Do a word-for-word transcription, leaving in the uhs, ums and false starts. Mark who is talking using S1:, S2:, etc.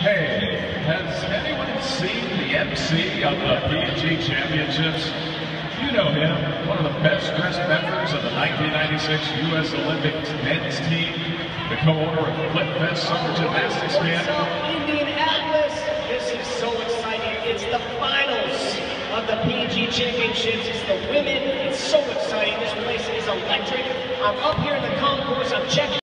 S1: Hey, has anyone seen the M C of the P and G Championships? You know him, one of the best-dressed members of the nineteen ninety-six U S Olympic men's team, the co-owner of Flip Fest Summer Gymnastics Camp.
S2: What's up, Indianapolis? This is so exciting. It's the finals of the P and G Championships. It's the women. It's so exciting. This place is electric. I'm up here in the concourse. I'm checking.